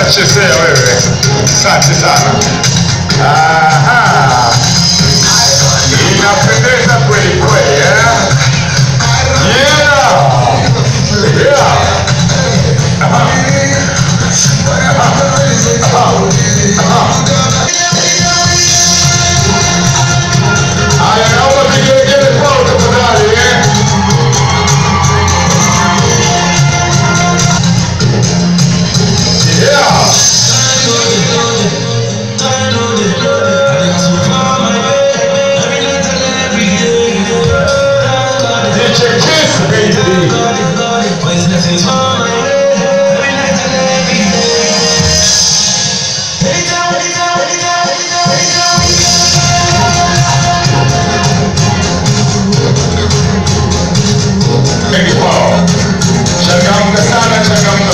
unachezea wewe. Asante sana. Aha. Inapendeza kweli kweli, eh? Yeah. Yeah. Aha. Haya, naomba vigelegele kwao tafadhali, eh? Yeah. DJ Kiss, baby. Changamka sana, changamka.